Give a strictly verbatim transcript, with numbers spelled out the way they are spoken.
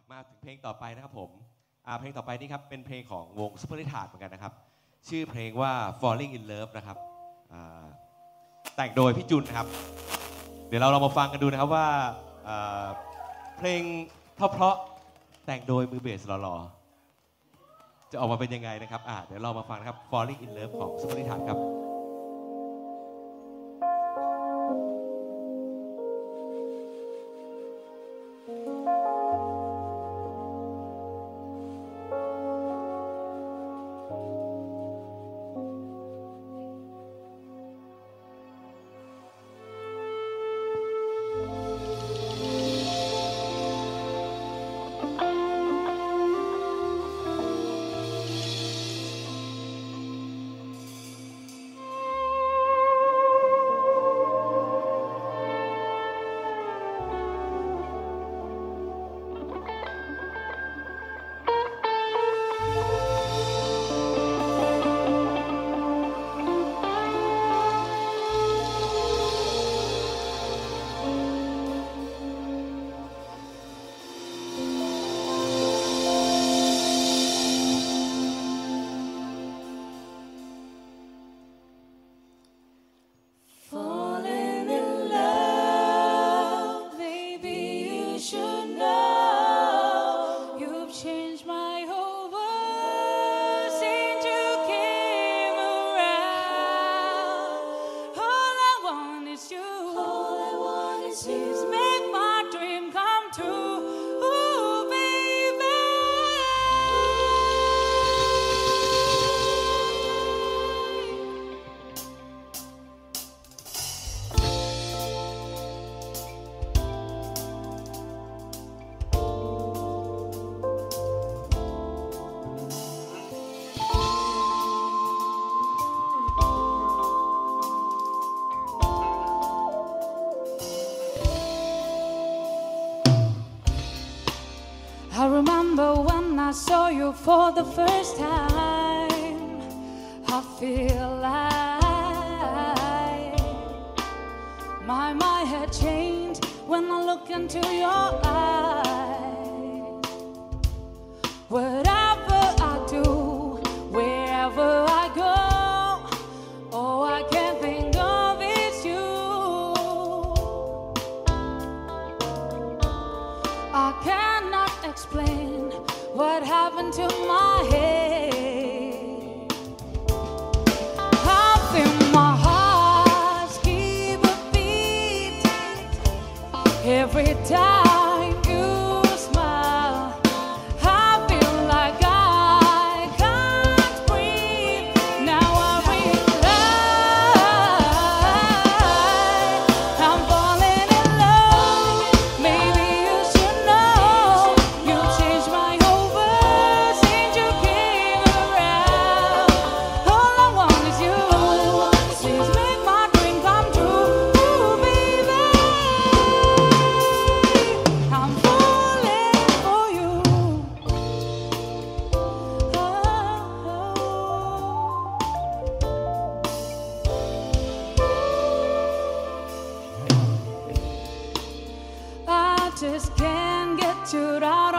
มาถึงเพลงต่อไปนะครับผมเพลงต่อไปนี่ครับเป็นเพลงของวงซุปเปอร์ลิทาร์ดเหมือนกันนะครับชื่อเพลงว่า Falling in Love นะครับแต่งโดยพี่จุนนะครับเดี๋ยวเราเรามาฟังกันดูนะครับว่าเพลงเพราะๆแต่งโดยมือเบสหล่อๆจะออกมาเป็นยังไงนะครับเดี๋ยวเรามาฟังนะครับ Falling in Love ของซุปเปอร์ลิทาร์ดครับ I remember when I saw you for the first time. I feel like my mind had changed when I look into your eyes. Whatever I do, wherever I go, all I can think of is you. I cannot explain what happened to my head. I feel my heart keep a beat every time you smile. I feel like I can't breathe. Now I realize I'm falling in love. Maybe you should know you've changed my whole world since you came around. All I want is you. Please make my dream come true, baby. I'm falling for you. I just can't get you out